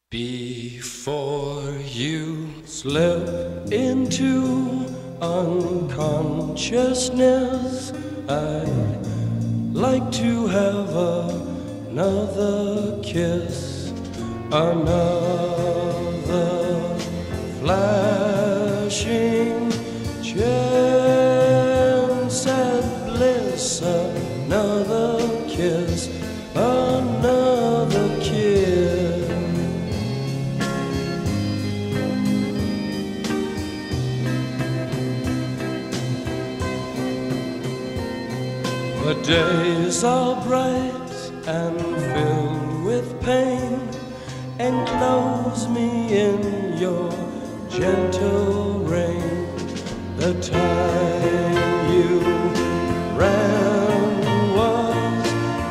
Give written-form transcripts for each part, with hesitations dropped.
Before you slip into unconsciousness, I'd like to have another kiss, another flashing chance at bliss, another kiss, another kiss. The days are bright and filled with pain. Enclose me in your gentle rain. The time you ran was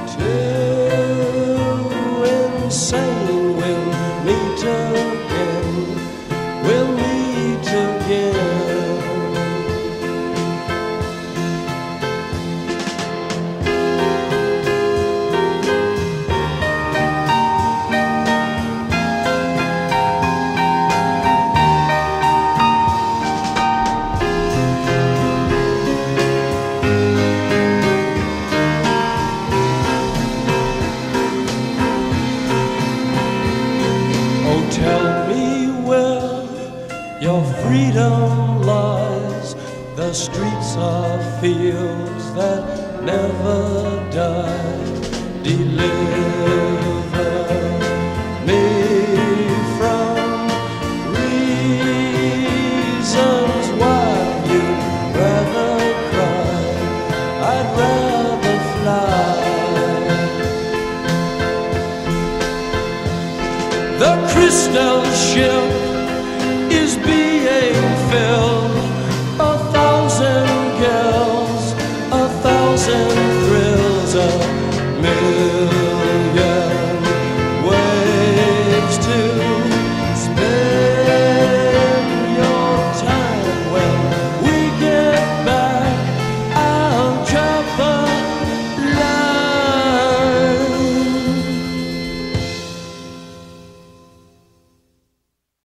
too insane. We'll meet again. We'll meet again. Tell me where your freedom lies. The streets are fields that never die. Deliver me from reasons why you'd rather cry. I'd rather fly. The crystal ship is being